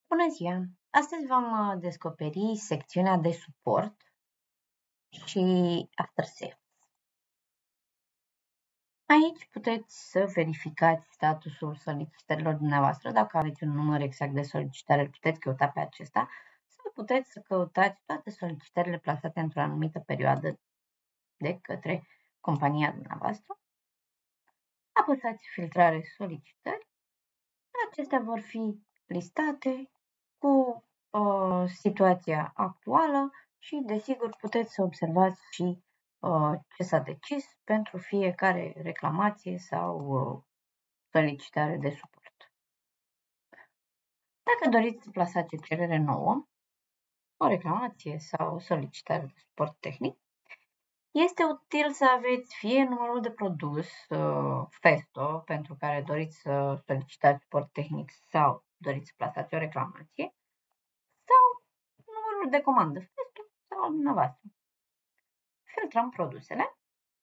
Bună ziua! Astăzi vom descoperi secțiunea de suport și after sales. Aici puteți să verificați statusul solicitărilor dumneavoastră. Dacă aveți un număr exact de solicitare, puteți căuta pe acesta sau puteți să căutați toate solicitările plasate într-o anumită perioadă de către compania dumneavoastră. Apăsați filtrare solicitări. Acestea vor fi listate cu situația actuală și, desigur, puteți să observați și ce s-a decis pentru fiecare reclamație sau solicitare de suport. Dacă doriți să plasați o cerere nouă, o reclamație sau o solicitare de suport tehnic, este util să aveți fie numărul de produs FESTO pentru care doriți să solicitați suport tehnic sau doriți să plasați o reclamație, sau numărul de comandă FESTO sau al dumneavoastră. Filtrăm produsele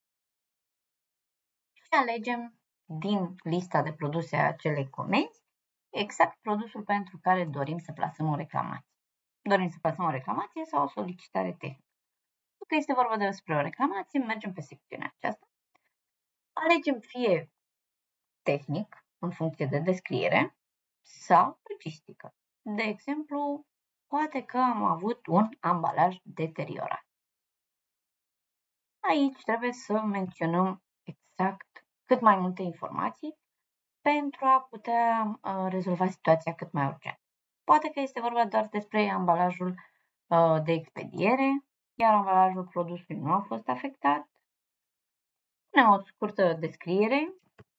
și alegem din lista de produse a acelei comenzi exact produsul pentru care dorim să plasăm o reclamație. Dorim să plasăm o reclamație sau o solicitare tehnică. Dacă este vorba despre o reclamație, mergem pe secțiunea aceasta. Alegem fie tehnic, în funcție de descriere, sau logistică. De exemplu, poate că am avut un ambalaj deteriorat. Aici trebuie să menționăm exact cât mai multe informații pentru a putea rezolva situația cât mai urgent. Poate că este vorba doar despre ambalajul de expediere, iar ambalajul produsului nu a fost afectat. Punem o scurtă descriere,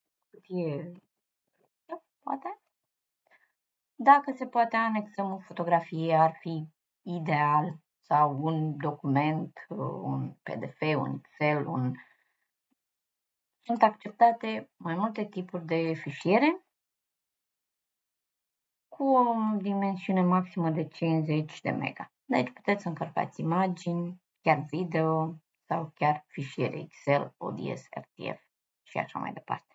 poate. Dacă se poate, anexăm o fotografie, ar fi ideal, sau un document, un PDF, un Excel, Sunt acceptate mai multe tipuri de fișiere cu o dimensiune maximă de 50 de mega. Deci puteți să încărcați imagini, chiar video sau chiar fișiere Excel, ODS, RTF și așa mai departe.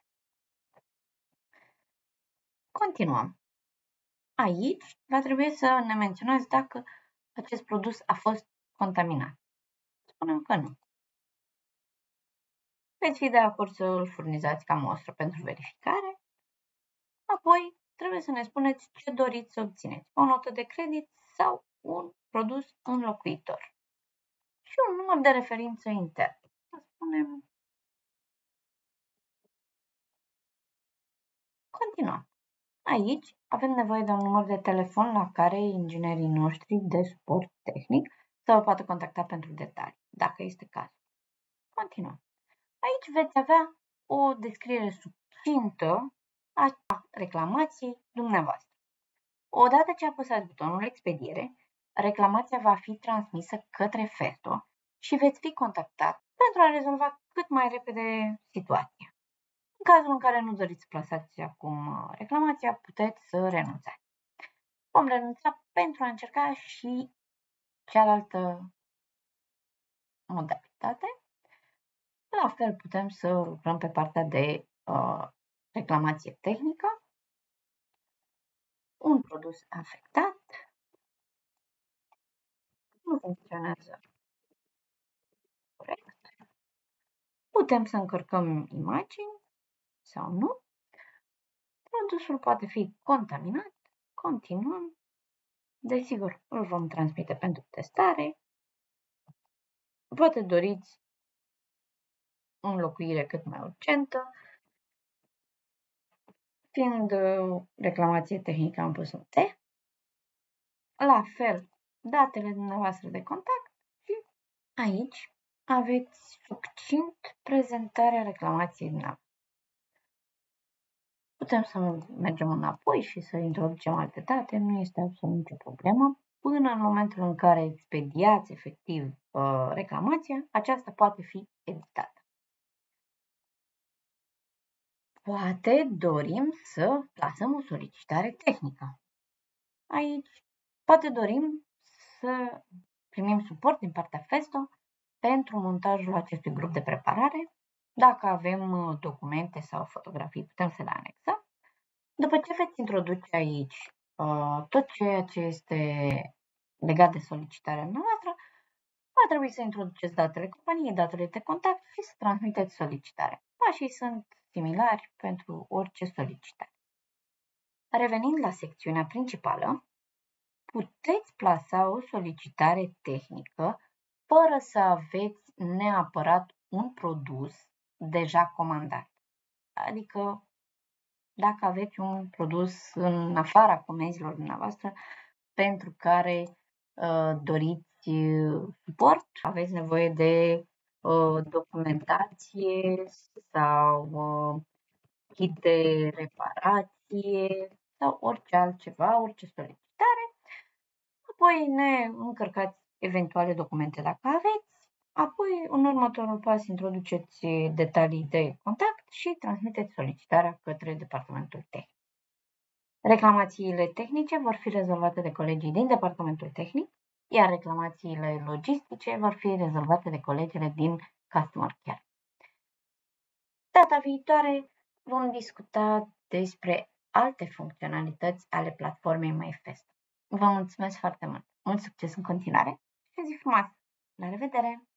Continuăm. Aici va trebui să ne menționați dacă acest produs a fost contaminat. Spunem că nu. Veți fi de acord să îl furnizați ca mostră pentru verificare. Apoi trebuie să ne spuneți ce doriți să obțineți. O notă de credit sau un produs înlocuitor. Și un număr de referință intern. Să spunem. Continuăm. Aici avem nevoie de un număr de telefon la care inginerii noștri de suport tehnic să vă poată contacta pentru detalii, dacă este cazul. Continuăm. Aici veți avea o descriere succintă a reclamației dumneavoastră. Odată ce apăsați butonul expediere, reclamația va fi transmisă către FESTO și veți fi contactat pentru a rezolva cât mai repede situația. În cazul în care nu doriți să plasați acum reclamația, puteți să renunțați. Vom renunța pentru a încerca și cealaltă modalitate. La fel putem să lucrăm pe partea de reclamație tehnică. Un produs afectat nu funcționează corect. Putem să încărcăm imagini sau nu. Produsul poate fi contaminat. Continuăm. Desigur, îl vom transmite pentru testare. Poate doriți înlocuire cât mai urgentă. Fiind reclamație tehnică, am pus un T. La fel, datele dumneavoastră de contact și aici aveți succint prezentarea reclamației dumneavoastră. Putem să mergem înapoi și să introducem alte date, nu este absolut nicio problemă. Până în momentul în care expediați efectiv reclamația, aceasta poate fi editată. Poate dorim să plasăm o solicitare tehnică. Aici poate dorim să primim suport din partea FESTO pentru montajul acestui grup de preparare. Dacă avem documente sau fotografii, putem să le anexăm. După ce veți introduce aici tot ceea ce este legat de solicitarea noastră, va trebui să introduceți datele companiei, datele de contact și să transmiteți solicitarea. Pașii sunt similari pentru orice solicitare. Revenind la secțiunea principală, puteți plasa o solicitare tehnică fără să aveți neapărat un produs deja comandat. Adică dacă aveți un produs în afara comenzilor dumneavoastră pentru care doriți suport, aveți nevoie de documentație sau kit de reparație sau orice altceva, orice solicitare. Apoi ne încărcați eventuale documente dacă aveți. Apoi, în următorul pas, introduceți detalii de contact și transmiteți solicitarea către departamentul tehnic. Reclamațiile tehnice vor fi rezolvate de colegii din departamentul tehnic, iar reclamațiile logistice vor fi rezolvate de colegele din Customer Care. Data viitoare vom discuta despre alte funcționalități ale platformei MyFest. Vă mulțumesc foarte mult! Mult succes în continuare și zi frumoasă! La revedere!